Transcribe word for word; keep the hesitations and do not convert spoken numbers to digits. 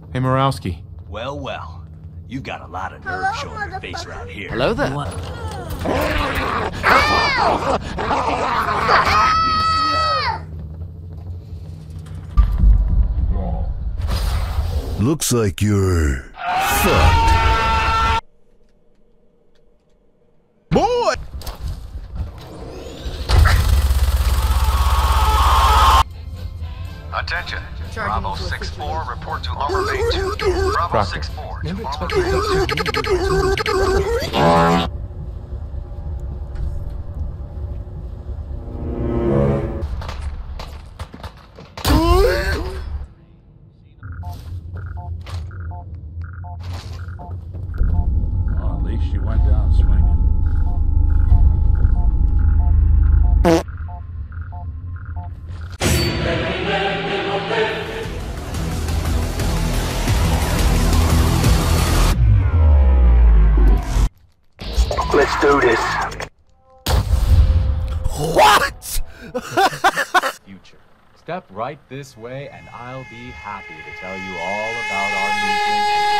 Hey, Morowski. Well, well. You got a lot of nerve showing your face around here. Hello there. What? Looks like you're fucked. Boy! Attention. Bravo six four, report to Lower Bay two. Bravo six four. Never to expected Lower Bay two. Well, at least she went down swinging. Let's do this. What? Future. Step right this way and I'll be happy to tell you all about our movement and